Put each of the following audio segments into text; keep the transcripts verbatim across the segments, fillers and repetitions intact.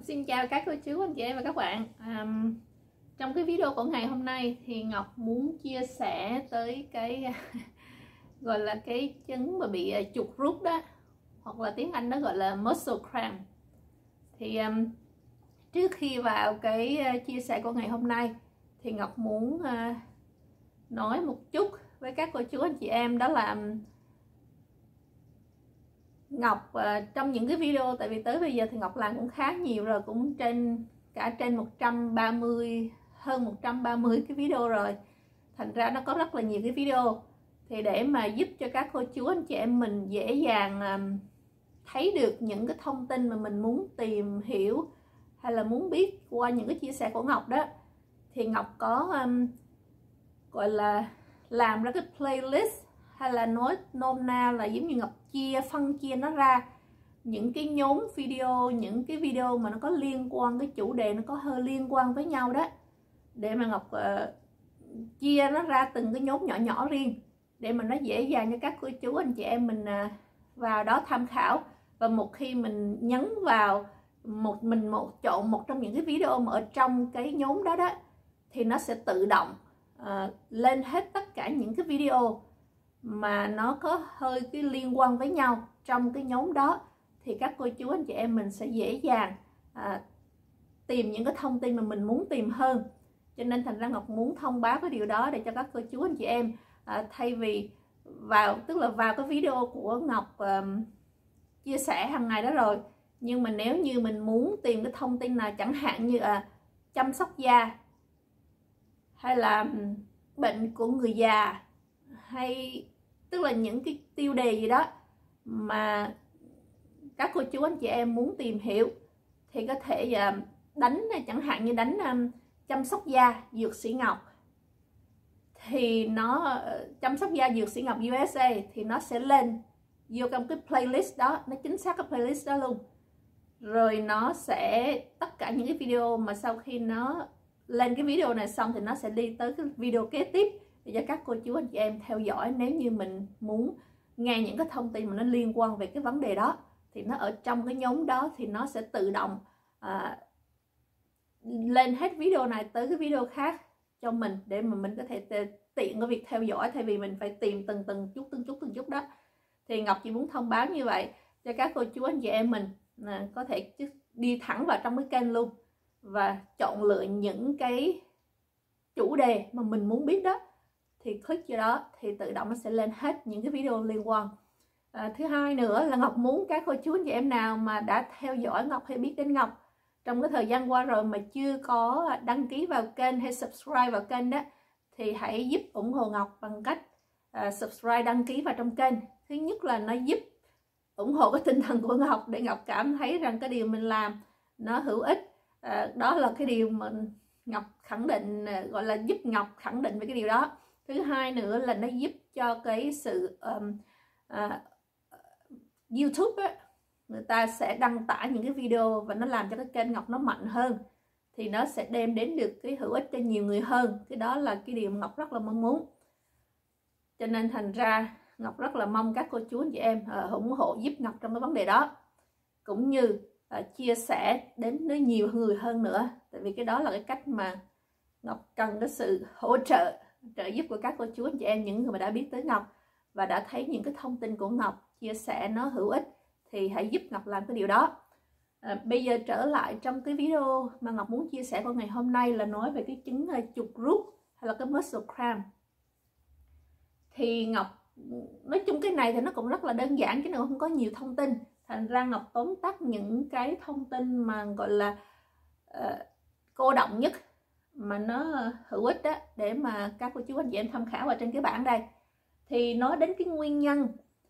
Xin chào các cô chú, anh chị em và các bạn. à, Trong cái video của ngày hôm nay thì Ngọc muốn chia sẻ tới cái gọi là cái chứng mà bị chuột rút đó, hoặc là tiếng Anh nó gọi là muscle cramp. Thì um, trước khi vào cái chia sẻ của ngày hôm nay thì Ngọc muốn uh, nói một chút với các cô chú anh chị em, đó là Ngọc uh, trong những cái video, tại vì tới bây giờ thì Ngọc làm cũng khá nhiều rồi, cũng trên cả trên một trăm ba mươi, hơn một trăm ba mươi cái video rồi, thành ra nó có rất là nhiều cái video. Thì để mà giúp cho các cô chú anh chị em mình dễ dàng um, thấy được những cái thông tin mà mình muốn tìm hiểu hay là muốn biết qua những cái chia sẻ của Ngọc đó, thì Ngọc có um, gọi là làm ra cái playlist, hay là nói nôm na là giống như Ngọc chia phân chia nó ra những cái nhóm video, những cái video mà nó có liên quan, cái chủ đề nó có hơi liên quan với nhau đó, để mà Ngọc uh, chia nó ra từng cái nhóm nhỏ nhỏ riêng, để mà nó dễ dàng cho các cô chú anh chị em mình uh, vào đó tham khảo. Và một khi mình nhấn vào một mình một chọn một trong những cái video mà ở trong cái nhóm đó đó, thì nó sẽ tự động uh, lên hết tất cả những cái video mà nó có hơi cái liên quan với nhau trong cái nhóm đó, thì các cô chú anh chị em mình sẽ dễ dàng à, tìm những cái thông tin mà mình muốn tìm hơn. Cho nên thành ra Ngọc muốn thông báo cái điều đó để cho các cô chú anh chị em à, thay vì vào, tức là vào cái video của Ngọc à, chia sẻ hàng ngày đó rồi, nhưng mà nếu như mình muốn tìm cái thông tin nào chẳng hạn như à, chăm sóc da, hay là bệnh của người già, hay tức là những cái tiêu đề gì đó mà các cô chú anh chị em muốn tìm hiểu, thì có thể đánh, chẳng hạn như đánh um, chăm sóc da dược sĩ Ngọc, thì nó chăm sóc da dược sĩ Ngọc u ét a, thì nó sẽ lên vô trong cái playlist đó, nó chính xác cái playlist đó luôn. Rồi nó sẽ tất cả những cái video mà sau khi nó lên cái video này xong thì nó sẽ đi tới cái video kế tiếp để cho các cô chú anh chị em theo dõi. Nếu như mình muốn nghe những cái thông tin mà nó liên quan về cái vấn đề đó, thì nó ở trong cái nhóm đó thì nó sẽ tự động à, lên hết video này tới cái video khác cho mình, để mà mình có thể tiện cái việc theo dõi, thay vì mình phải tìm từng từng chút từng chút từng chút đó. Thì Ngọc chỉ muốn thông báo như vậy cho các cô chú anh chị em mình à, có thể đi thẳng vào trong cái kênh luôn và chọn lựa những cái chủ đề mà mình muốn biết đó, thì click vô đó thì tự động nó sẽ lên hết những cái video liên quan. À, thứ hai nữa là Ngọc muốn các cô chú anh chị em nào mà đã theo dõi Ngọc hay biết đến Ngọc trong cái thời gian qua rồi mà chưa có đăng ký vào kênh hay subscribe vào kênh đó, thì hãy giúp ủng hộ Ngọc bằng cách uh, subscribe, đăng ký vào trong kênh. Thứ nhất là nó giúp ủng hộ cái tinh thần của Ngọc, để Ngọc cảm thấy rằng cái điều mình làm nó hữu ích. Uh, đó là cái điều mà Ngọc khẳng định, uh, gọi là giúp Ngọc khẳng định về cái điều đó. Thứ hai nữa là nó giúp cho cái sự um, uh, YouTube á, người ta sẽ đăng tải những cái video và nó làm cho cái kênh Ngọc nó mạnh hơn, thì nó sẽ đem đến được cái hữu ích cho nhiều người hơn. Cái đó là cái điều Ngọc rất là mong muốn. Cho nên thành ra Ngọc rất là mong các cô chú anh chị em uh, ủng hộ giúp Ngọc trong cái vấn đề đó, cũng như uh, chia sẻ đến với nhiều người hơn nữa, tại vì cái đó là cái cách mà Ngọc cần cái sự hỗ trợ trợ giúp của các cô chú anh chị em, những người mà đã biết tới Ngọc và đã thấy những cái thông tin của Ngọc chia sẻ nó hữu ích, thì hãy giúp Ngọc làm cái điều đó. À, bây giờ trở lại trong cái video mà Ngọc muốn chia sẻ vào ngày hôm nay, là nói về cái chứng uh, chuột rút hay là cái muscle cramp. Thì Ngọc nói chung cái này thì nó cũng rất là đơn giản, chứ nó không có nhiều thông tin, thành ra Ngọc tóm tắt những cái thông tin mà gọi là uh, cô đọng nhất, mà nó hữu ích đó, để mà các cô chú anh chị em tham khảo vào trên cái bảng đây. Thì nói đến cái nguyên nhân,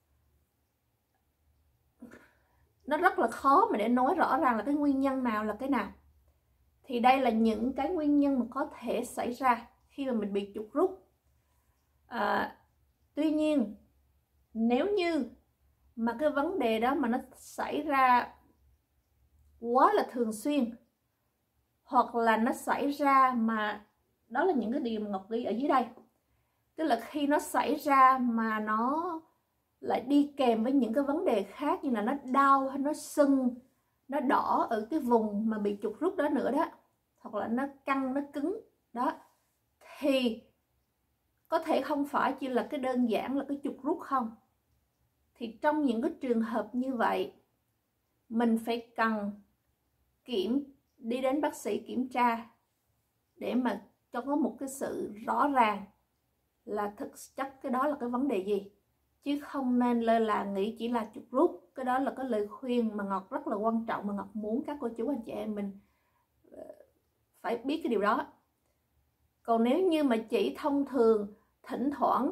nó rất là khó mà để nói rõ ràng là cái nguyên nhân nào là cái nào. Thì đây là những cái nguyên nhân mà có thể xảy ra khi mà mình bị chuột rút. à, Tuy nhiên nếu như mà cái vấn đề đó mà nó xảy ra quá là thường xuyên, hoặc là nó xảy ra mà đó là những cái điều mà Ngọc ghi ở dưới đây, tức là khi nó xảy ra mà nó lại đi kèm với những cái vấn đề khác, như là nó đau hay nó sưng, nó đỏ ở cái vùng mà bị chuột rút đó nữa đó, hoặc là nó căng, nó cứng đó, thì có thể không phải chỉ là cái đơn giản là cái chuột rút không. Thì trong những cái trường hợp như vậy, mình phải cần kiểm đi đến bác sĩ kiểm tra để mà cho có một cái sự rõ ràng là thực chất cái đó là cái vấn đề gì, chứ không nên lơ là nghĩ chỉ là chuột rút. Cái đó là cái lời khuyên mà Ngọc rất là quan trọng, mà Ngọc muốn các cô chú anh chị em mình phải biết cái điều đó. Còn nếu như mà chỉ thông thường thỉnh thoảng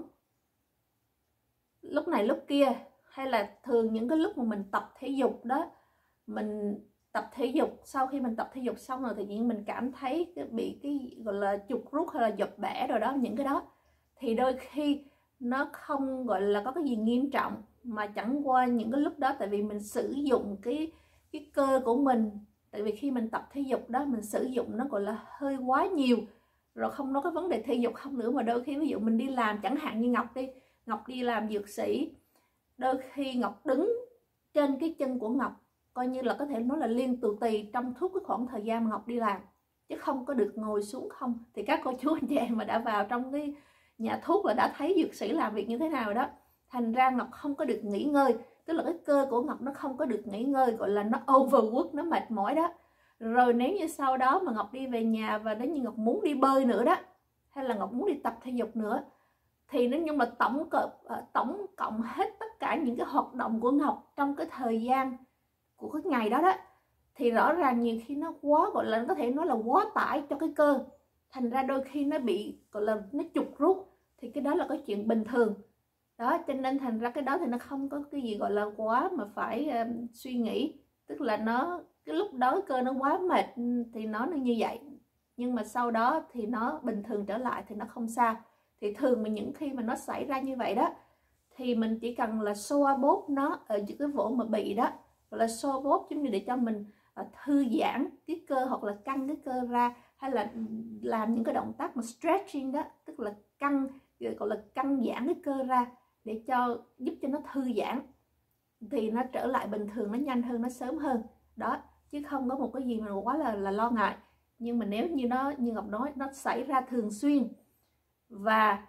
lúc này lúc kia, hay là thường những cái lúc mà mình tập thể dục đó, mình tập thể dục, sau khi mình tập thể dục xong rồi thì nhiên mình cảm thấy cái, bị cái gọi là chuột rút hay là dập bẻ rồi đó, những cái đó thì đôi khi nó không gọi là có cái gì nghiêm trọng, mà chẳng qua những cái lúc đó tại vì mình sử dụng cái cái cơ của mình, tại vì khi mình tập thể dục đó mình sử dụng nó gọi là hơi quá nhiều, rồi không nói cái vấn đề thể dục không nữa, mà đôi khi ví dụ mình đi làm, chẳng hạn như Ngọc đi Ngọc đi làm dược sĩ, đôi khi Ngọc đứng trên cái chân của Ngọc coi như là có thể nói là liên tù tì trong suốt cái khoảng thời gian mà Ngọc đi làm, chứ không có được ngồi xuống không. Thì các cô chú anh chị em mà đã vào trong cái nhà thuốc là đã thấy dược sĩ làm việc như thế nào đó. Thành ra Ngọc không có được nghỉ ngơi, tức là cái cơ của Ngọc nó không có được nghỉ ngơi, gọi là nó overwork, nó mệt mỏi đó. Rồi nếu như sau đó mà Ngọc đi về nhà và nếu như Ngọc muốn đi bơi nữa đó, hay là Ngọc muốn đi tập thể dục nữa, thì nếu như mà tổng cộng, tổng cộng hết tất cả những cái hoạt động của Ngọc trong cái thời gian của cái ngày đó đó, thì rõ ràng nhiều khi nó quá, gọi là nó có thể nói là quá tải cho cái cơ. Thành ra đôi khi nó bị gọi là nó chuột rút, thì cái đó là cái chuyện bình thường đó. Cho nên thành ra cái đó thì nó không có cái gì gọi là quá mà phải um, suy nghĩ. Tức là nó cái lúc đó cơ nó quá mệt thì nó nó như vậy, nhưng mà sau đó thì nó bình thường trở lại thì nó không sao. Thì thường mà những khi mà nó xảy ra như vậy đó, thì mình chỉ cần là xoa bóp nó ở những cái chỗ mà bị đó, gọi là xoa bóp giống như để cho mình uh, thư giãn cái cơ, hoặc là căng cái cơ ra, hay là làm những cái động tác mà stretching đó, tức là căng, gọi là căng giãn cái cơ ra để cho giúp cho nó thư giãn, thì nó trở lại bình thường, nó nhanh hơn, nó sớm hơn đó, chứ không có một cái gì mà quá là là lo ngại. Nhưng mà nếu như nó, như Ngọc nói, nó xảy ra thường xuyên và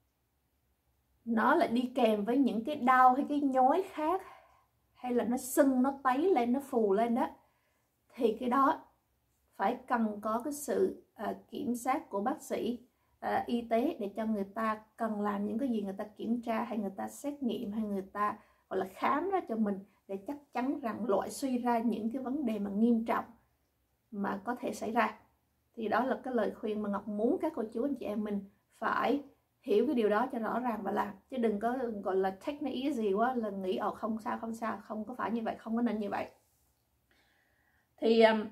nó lại đi kèm với những cái đau hay cái nhói khác, hay là nó sưng, nó tấy lên, nó phù lên đó, thì cái đó phải cần có cái sự uh, kiểm soát của bác sĩ uh, y tế, để cho người ta cần làm những cái gì, người ta kiểm tra hay người ta xét nghiệm hay người ta gọi là khám ra cho mình, để chắc chắn rằng loại suy ra những cái vấn đề mà nghiêm trọng mà có thể xảy ra. Thì đó là cái lời khuyên mà Ngọc muốn các cô chú anh chị em mình phải hiểu cái điều đó cho rõ ràng và làm, chứ đừng có gọi là take nó easy quá, là nghĩ ồ không sao không sao, không có phải như vậy, không có nên như vậy. Thì um,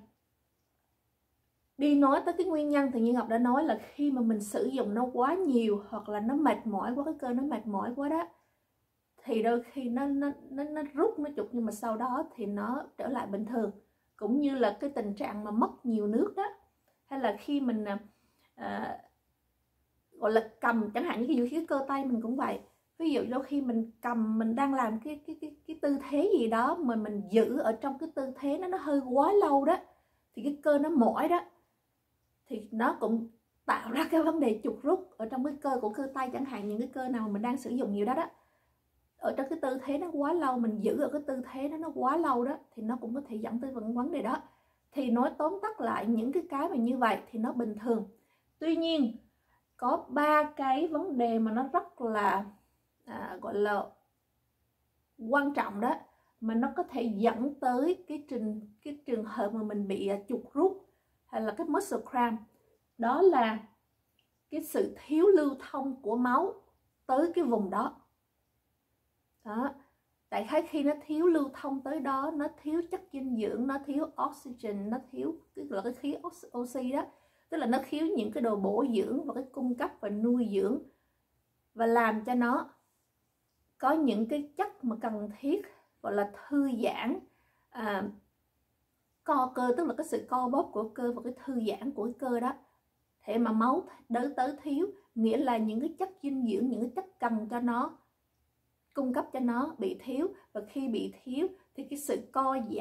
đi nói tới cái nguyên nhân thì như Ngọc đã nói là khi mà mình sử dụng nó quá nhiều, hoặc là nó mệt mỏi quá, cái cơ nó mệt mỏi quá đó, thì đôi khi nó nó nó, nó rút, nó trục, nhưng mà sau đó thì nó trở lại bình thường. Cũng như là cái tình trạng mà mất nhiều nước đó, hay là khi mình à, gọi là cầm, chẳng hạn như cái, cái cơ tay mình cũng vậy. Ví dụ đôi khi mình cầm, mình đang làm cái cái cái cái tư thế gì đó mà mình giữ ở trong cái tư thế nó nó hơi quá lâu đó, thì cái cơ nó mỏi đó, thì nó cũng tạo ra cái vấn đề chuột rút ở trong cái cơ của cơ tay, chẳng hạn những cái cơ nào mà mình đang sử dụng nhiều đó đó, ở trong cái tư thế nó quá lâu, mình giữ ở cái tư thế đó nó quá lâu đó, thì nó cũng có thể dẫn tới vấn đề đó. Thì nói tóm tắt lại, những cái cái mà như vậy thì nó bình thường. Tuy nhiên có ba cái vấn đề mà nó rất là à, gọi là quan trọng đó, mà nó có thể dẫn tới cái trình cái trường hợp mà mình bị uh, chuột rút hay là cái muscle cramp. Đó là cái sự thiếu lưu thông của máu tới cái vùng đó. Đó, tại khái khi nó thiếu lưu thông tới đó, nó thiếu chất dinh dưỡng, nó thiếu oxygen, nó thiếu tức là cái khí oxy đó, tức là nó thiếu những cái đồ bổ dưỡng và cái cung cấp và nuôi dưỡng, và làm cho nó có những cái chất mà cần thiết, gọi là thư giãn, à, co cơ, tức là cái sự co bóp của cơ và cái thư giãn của cái cơ đó. Thế mà máu đỡ tới thiếu, nghĩa là những cái chất dinh dưỡng, những cái chất cần cho nó, cung cấp cho nó bị thiếu, và khi bị thiếu thì cái sự co giãn,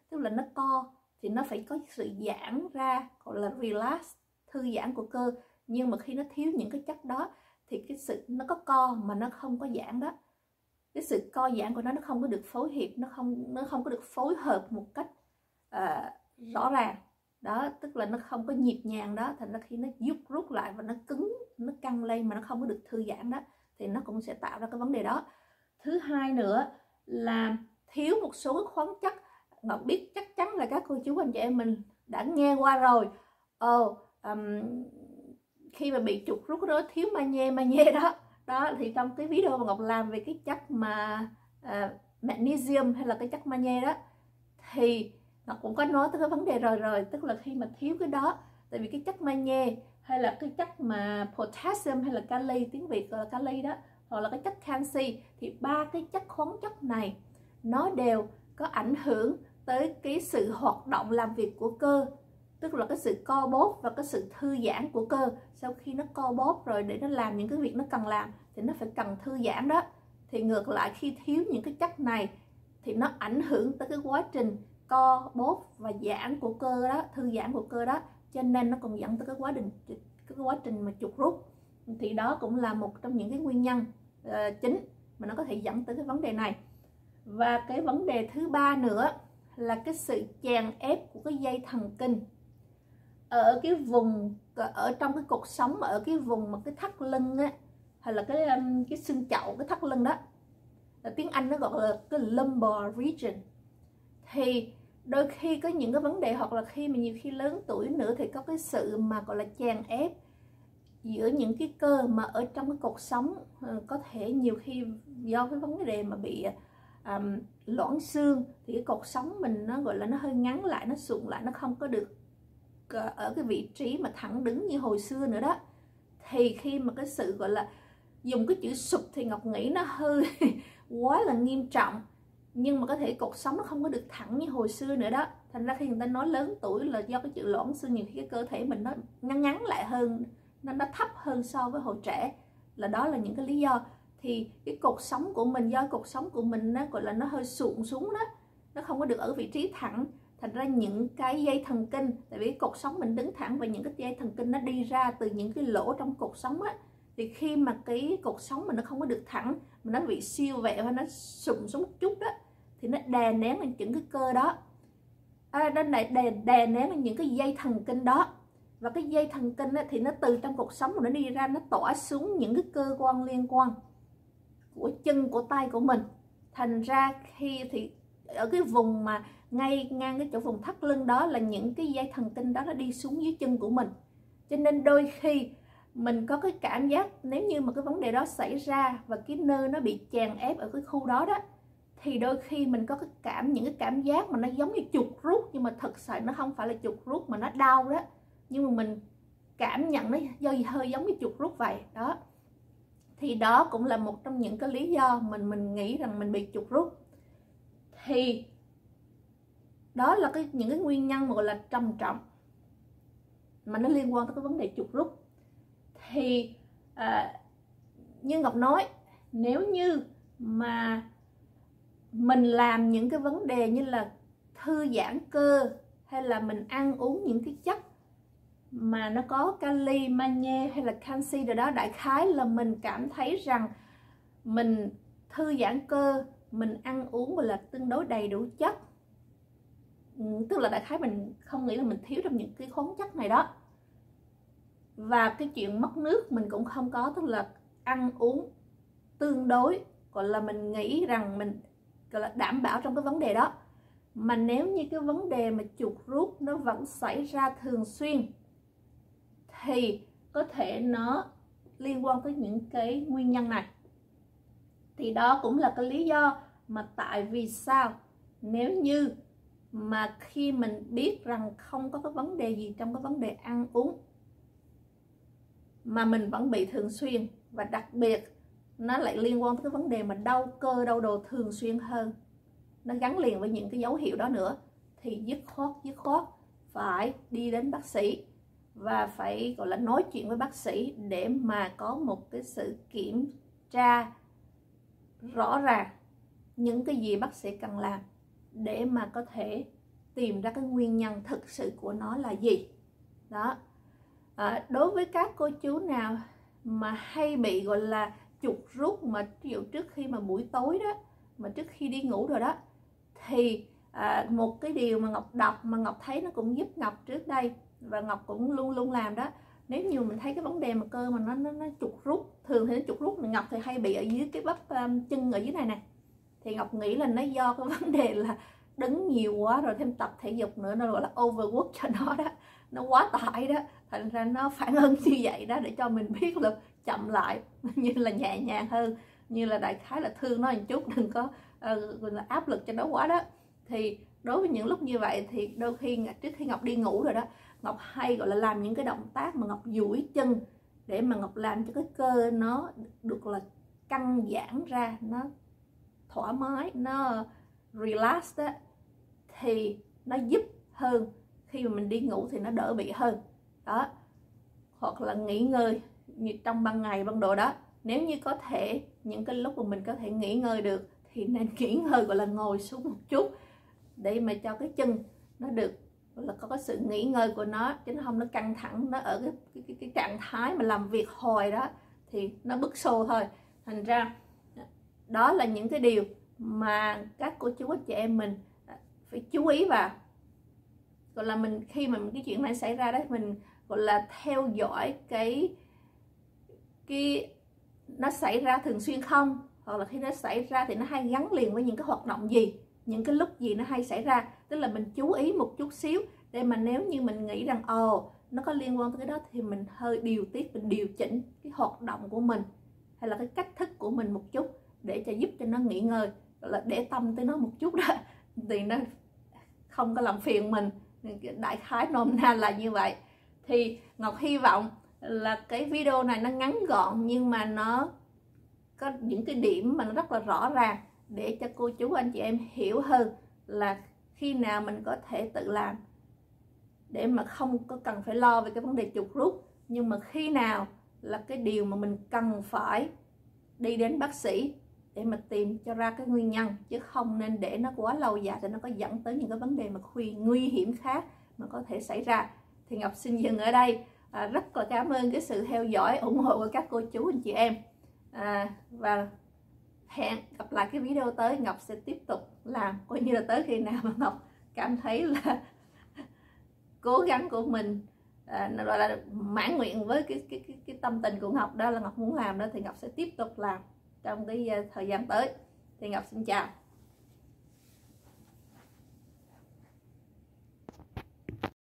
tức là nó co thì nó phải có sự giãn ra, gọi là relax, thư giãn của cơ. Nhưng mà khi nó thiếu những cái chất đó thì cái sự nó có co mà nó không có giãn đó, cái sự co giãn của nó nó không có được phối hợp, nó không nó không có được phối hợp một cách uh, rõ ràng đó, tức là nó không có nhịp nhàng đó, thành ra khi nó rút rút lại và nó cứng, nó căng lên mà nó không có được thư giãn đó, thì nó cũng sẽ tạo ra cái vấn đề đó. Thứ hai nữa là thiếu một số cái khoáng chất. Ngọc biết chắc chắn là các cô chú anh chị em mình đã nghe qua rồi. Ồ, um, khi mà bị chuột rút đó, thiếu magie magie đó đó thì trong cái video mà Ngọc làm về cái chất mà uh, magnesium hay là cái chất magie đó thì Ngọc cũng có nói tới cái vấn đề rồi rồi tức là khi mà thiếu cái đó, tại vì cái chất magie hay là cái chất mà potassium hay là kali, tiếng Việt gọi là kali đó, hoặc là cái chất canxi, thì ba cái chất khoáng chất này nó đều có ảnh hưởng tới cái sự hoạt động làm việc của cơ, tức là cái sự co bóp và cái sự thư giãn của cơ. Sau khi nó co bóp rồi để nó làm những cái việc nó cần làm thì nó phải cần thư giãn đó. Thì ngược lại khi thiếu những cái chất này thì nó ảnh hưởng tới cái quá trình co bóp và giãn của cơ đó, thư giãn của cơ đó, cho nên nó còn dẫn tới cái quá trình cái quá trình mà chuột rút. Thì đó cũng là một trong những cái nguyên nhân uh, chính mà nó có thể dẫn tới cái vấn đề này. Và cái vấn đề thứ ba nữa là cái sự chèn ép của cái dây thần kinh ở cái vùng, ở trong cái cột sống, ở cái vùng mà cái thắt lưng á, hay là cái cái xương chậu, cái thắt lưng đó, ở tiếng Anh nó gọi là cái lumbar region. Thì đôi khi có những cái vấn đề, hoặc là khi mà nhiều khi lớn tuổi nữa thì có cái sự mà gọi là chèn ép giữa những cái cơ mà ở trong cái cột sống. Có thể nhiều khi do cái vấn đề mà bị um, loãng xương thì cái cột sống mình nó gọi là nó hơi ngắn lại, nó sụn lại, nó không có được ở cái vị trí mà thẳng đứng như hồi xưa nữa đó. Thì khi mà cái sự gọi là dùng cái chữ sụp thì Ngọc nghĩ nó hơi quá là nghiêm trọng, nhưng mà có thể cột sống nó không có được thẳng như hồi xưa nữa đó. Thành ra khi người ta nói lớn tuổi là do cái chữ loãng xương, nhiều khi cái cơ thể mình nó ngắn ngắn lại hơn, nó nó thấp hơn so với hồi trẻ, là đó là những cái lý do. Thì cái cột sống của mình, do cột sống của mình nó gọi là nó hơi sụn xuống đó, nó không có được ở vị trí thẳng, thành ra những cái dây thần kinh, tại vì cột sống mình đứng thẳng và những cái dây thần kinh nó đi ra từ những cái lỗ trong cột sống á, thì khi mà cái cột sống mình nó không có được thẳng mà nó bị siêu vẹo và nó sụn xuống một chút đó, thì nó đè nén lên những cái cơ đó, à, nó lại đè, đè nén lên những cái dây thần kinh đó. Và cái dây thần kinh á, thì nó từ trong cột sống mà nó đi ra, nó tỏa xuống những cái cơ quan liên quan của chân, của tay của mình. Thành ra khi thì ở cái vùng mà ngay ngang cái chỗ vùng thắt lưng đó là những cái dây thần kinh đó nó đi xuống dưới chân của mình. Cho nên đôi khi mình có cái cảm giác nếu như mà cái vấn đề đó xảy ra và cái nơi nó bị chèn ép ở cái khu đó đó, thì đôi khi mình có cái cảm những cái cảm giác mà nó giống như chuột rút, nhưng mà thật sự nó không phải là chuột rút mà nó đau đó, nhưng mà mình cảm nhận nó hơi giống như chuột rút vậy đó. Thì đó cũng là một trong những cái lý do mình mình nghĩ rằng mình bị chuột rút. Thì đó là cái những cái nguyên nhân mà gọi là trầm trọng mà nó liên quan tới cái vấn đề chuột rút. Thì à, như Ngọc nói, nếu như mà mình làm những cái vấn đề như là thư giãn cơ, hay là mình ăn uống những cái chất mà nó có kali, magie hay là canxi rồi đó, đại khái là mình cảm thấy rằng mình thư giãn cơ, mình ăn uống là tương đối đầy đủ chất, tức là đại khái mình không nghĩ là mình thiếu trong những cái khoáng chất này đó. Và cái chuyện mất nước mình cũng không có, tức là ăn uống tương đối, gọi là mình nghĩ rằng mình gọi là đảm bảo trong cái vấn đề đó. Mà nếu như cái vấn đề mà chuột rút nó vẫn xảy ra thường xuyên thì có thể nó liên quan tới những cái nguyên nhân này. Thì đó cũng là cái lý do mà tại vì sao nếu như mà khi mình biết rằng không có cái vấn đề gì trong cái vấn đề ăn uống mà mình vẫn bị thường xuyên, và đặc biệt nó lại liên quan tới cái vấn đề mà đau cơ, đau đồ thường xuyên hơn, nó gắn liền với những cái dấu hiệu đó nữa, thì dứt khoát dứt khoát phải đi đến bác sĩ và phải gọi là nói chuyện với bác sĩ để mà có một cái sự kiểm tra rõ ràng những cái gì bác sĩ cần làm để mà có thể tìm ra cái nguyên nhân thực sự của nó là gì. Đó. À, đối với các cô chú nào mà hay bị gọi là chuột rút mà ví dụ trước khi mà buổi tối đó, mà trước khi đi ngủ rồi đó, thì à, một cái điều mà Ngọc đọc mà Ngọc thấy nó cũng giúp Ngọc trước đây và Ngọc cũng luôn luôn làm đó, nếu như mình thấy cái vấn đề mà cơ mà nó nó, nó chuột rút, thường thì nó chuột rút, Ngọc thì hay bị ở dưới cái bắp um, chân ở dưới này nè, thì Ngọc nghĩ là nó do cái vấn đề là đứng nhiều quá rồi thêm tập thể dục nữa, nó gọi là overwork cho nó đó, nó quá tải đó, thành ra nó phản ứng như vậy đó, để cho mình biết là chậm lại, như là nhẹ nhàng hơn, như là đại khái là thương nó một chút, đừng có uh, là áp lực cho nó quá đó. Thì đối với những lúc như vậy thì đôi khi trước khi Ngọc đi ngủ rồi đó, Ngọc hay gọi là làm những cái động tác mà Ngọc duỗi chân để mà Ngọc làm cho cái cơ nó được là căng giãn ra, nó thoải mái, nó relax đó, thì nó giúp hơn khi mà mình đi ngủ thì nó đỡ bị hơn đó. Hoặc là nghỉ ngơi như trong ban ngày ban đồ đó, nếu như có thể những cái lúc mà mình có thể nghỉ ngơi được thì nên nghỉ ngơi, gọi là ngồi xuống một chút để mà cho cái chân nó được gọi là có cái sự nghỉ ngơi của nó, chứ nó không nó căng thẳng, nó ở cái, cái, cái, cái trạng thái mà làm việc hồi đó thì nó bức xô thôi. Thành ra đó là những cái điều mà các cô chú anh chị em mình phải chú ý vào, gọi là mình khi mà cái chuyện này xảy ra đó, mình gọi là theo dõi cái cái nó xảy ra thường xuyên không, hoặc là khi nó xảy ra thì nó hay gắn liền với những cái hoạt động gì, những cái lúc gì nó hay xảy ra, tức là mình chú ý một chút xíu để mà nếu như mình nghĩ rằng ồ nó có liên quan tới cái đó thì mình hơi điều tiết, mình điều chỉnh cái hoạt động của mình hay là cái cách thức của mình một chút để cho giúp cho nó nghỉ ngơi, gọi là để tâm tới nó một chút đó, thì nó không có làm phiền mình. Đại khái nôm na là như vậy. Thì Ngọc hy vọng là cái video này nó ngắn gọn nhưng mà nó có những cái điểm mà nó rất là rõ ràng để cho cô chú anh chị em hiểu hơn là khi nào mình có thể tự làm để mà không có cần phải lo về cái vấn đề chuột rút, nhưng mà khi nào là cái điều mà mình cần phải đi đến bác sĩ để mà tìm cho ra cái nguyên nhân, chứ không nên để nó quá lâu dài thì nó có dẫn tới những cái vấn đề mà nguy hiểm khác mà có thể xảy ra. Thì Ngọc xin dừng ở đây. À, rất là cảm ơn cái sự theo dõi ủng hộ của các cô chú anh chị em, à, và hẹn gặp lại cái video tới. Ngọc sẽ tiếp tục làm coi như là tới khi nào mà Ngọc cảm thấy là cố gắng của mình à, nó gọi là mãn nguyện với cái, cái, cái, cái tâm tình của Ngọc, đó là Ngọc muốn làm đó, thì Ngọc sẽ tiếp tục làm trong cái thời gian tới. Thì Ngọc xin chào.